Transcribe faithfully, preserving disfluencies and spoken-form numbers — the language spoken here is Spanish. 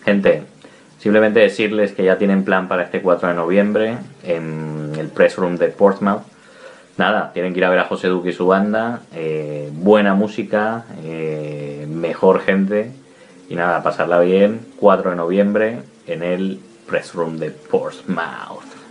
Gente, simplemente decirles que ya tienen plan para este cuatro de noviembre en el Press Room de Portsmouth. Nada, tienen que ir a ver a José Duque y su banda, eh, buena música, eh, mejor gente y nada, pasarla bien, cuatro de noviembre en el Press Room de Portsmouth.